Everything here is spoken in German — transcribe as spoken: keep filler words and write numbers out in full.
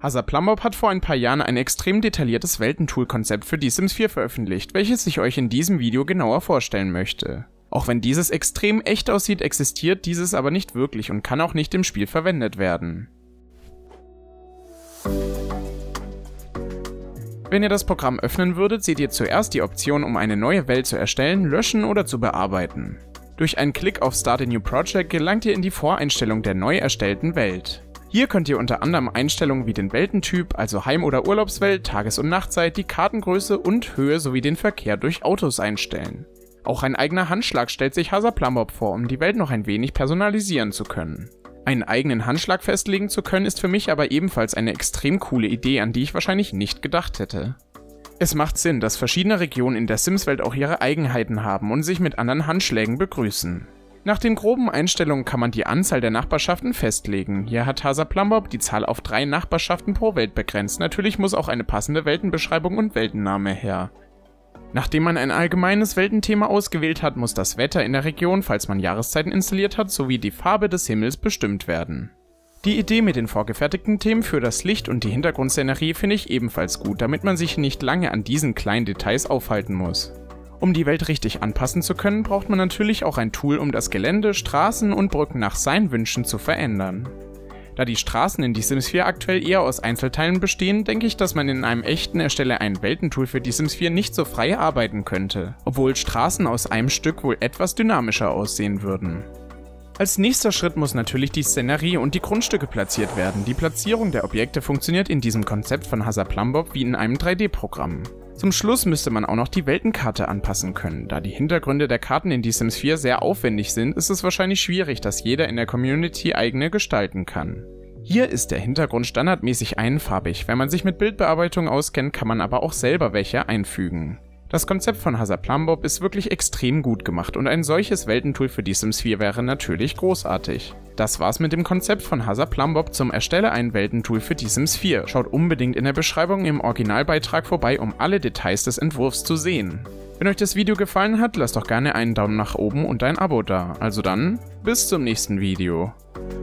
Hasaplumbob hat vor ein paar Jahren ein extrem detailliertes Weltentool-Konzept für die Sims vier veröffentlicht, welches ich euch in diesem Video genauer vorstellen möchte. Auch wenn dieses extrem echt aussieht, existiert dieses aber nicht wirklich und kann auch nicht im Spiel verwendet werden. Wenn ihr das Programm öffnen würdet, seht ihr zuerst die Option, um eine neue Welt zu erstellen, löschen oder zu bearbeiten. Durch einen Klick auf Start a New Project gelangt ihr in die Voreinstellung der neu erstellten Welt. Hier könnt ihr unter anderem Einstellungen wie den Weltentyp, also Heim- oder Urlaubswelt, Tages- und Nachtzeit, die Kartengröße und Höhe sowie den Verkehr durch Autos einstellen. Auch ein eigener Handschlag stellt sich Hasaplumbob vor, um die Welt noch ein wenig personalisieren zu können. Einen eigenen Handschlag festlegen zu können, ist für mich aber ebenfalls eine extrem coole Idee, an die ich wahrscheinlich nicht gedacht hätte. Es macht Sinn, dass verschiedene Regionen in der Sims-Welt auch ihre Eigenheiten haben und sich mit anderen Handschlägen begrüßen. Nach den groben Einstellungen kann man die Anzahl der Nachbarschaften festlegen. Hier hat Hasaplumbob die Zahl auf drei Nachbarschaften pro Welt begrenzt. Natürlich muss auch eine passende Weltenbeschreibung und Weltenname her. Nachdem man ein allgemeines Weltenthema ausgewählt hat, muss das Wetter in der Region, falls man Jahreszeiten installiert hat, sowie die Farbe des Himmels bestimmt werden. Die Idee mit den vorgefertigten Themen für das Licht und die Hintergrundszenerie finde ich ebenfalls gut, damit man sich nicht lange an diesen kleinen Details aufhalten muss. Um die Welt richtig anpassen zu können, braucht man natürlich auch ein Tool, um das Gelände, Straßen und Brücken nach seinen Wünschen zu verändern. Da die Straßen in die Sims vier aktuell eher aus Einzelteilen bestehen, denke ich, dass man in einem echten Erstelle ein Weltentool für die Sims vier nicht so frei arbeiten könnte, obwohl Straßen aus einem Stück wohl etwas dynamischer aussehen würden. Als nächster Schritt muss natürlich die Szenerie und die Grundstücke platziert werden. Die Platzierung der Objekte funktioniert in diesem Konzept von Hasaplumbob wie in einem drei D Programm. Zum Schluss müsste man auch noch die Weltenkarte anpassen können. Da die Hintergründe der Karten in die Sims vier sehr aufwendig sind, ist es wahrscheinlich schwierig, dass jeder in der Community eigene gestalten kann. Hier ist der Hintergrund standardmäßig einfarbig. Wenn man sich mit Bildbearbeitung auskennt, kann man aber auch selber welche einfügen. Das Konzept von Hasaplumbob ist wirklich extrem gut gemacht und ein solches Weltentool für die Sims vier wäre natürlich großartig. Das war's mit dem Konzept von Hasaplumbob zum Erstelle ein Weltentool für die Sims vier. Schaut unbedingt in der Beschreibung im Originalbeitrag vorbei, um alle Details des Entwurfs zu sehen. Wenn euch das Video gefallen hat, lasst doch gerne einen Daumen nach oben und ein Abo da. Also dann, bis zum nächsten Video.